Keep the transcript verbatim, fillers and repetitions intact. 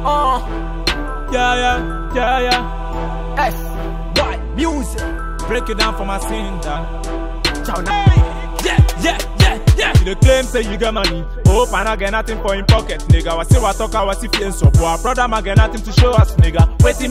Uh, Yeah, yeah, yeah, yeah. S Y music. Break it down for my singer. Ciao now. Yeah, yeah, yeah, yeah. You dey claim say you get money. Hope and I get nothing for in pocket, nigga. I say what talk, I was if you so poor. Brother, man get nothing to show us, nigga. Waiting.